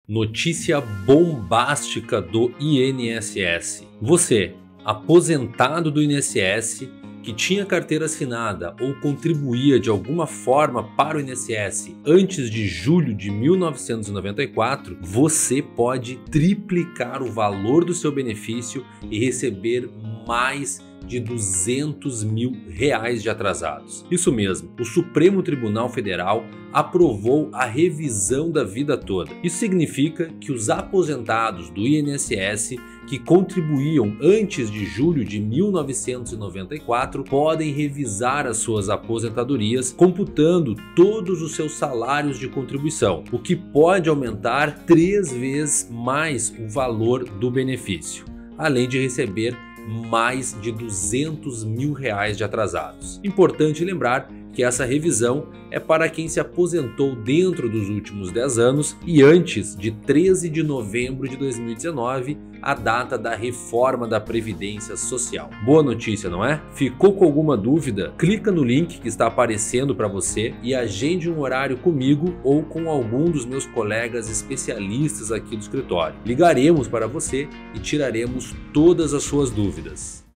Notícia bombástica do INSS. Você, aposentado do INSS, que tinha carteira assinada ou contribuía de alguma forma para o INSS antes de julho de 1994, você pode triplicar o valor do seu benefício e receber mais de R$200 mil de atrasados. Isso mesmo, o Supremo Tribunal Federal aprovou a revisão da vida toda. Isso significa que os aposentados do INSS que contribuíam antes de julho de 1994 podem revisar as suas aposentadorias computando todos os seus salários de contribuição, o que pode aumentar 3 vezes mais o valor do benefício, além de receber mais de R$200 mil de atrasados. Importante lembrar que essa revisão é para quem se aposentou dentro dos últimos 10 anos e antes de 13 de novembro de 2019, a data da reforma da Previdência Social. Boa notícia, não é? Ficou com alguma dúvida? Clica no link que está aparecendo para você e agende um horário comigo ou com algum dos meus colegas especialistas aqui do escritório. Ligaremos para você e tiraremos todas as suas dúvidas.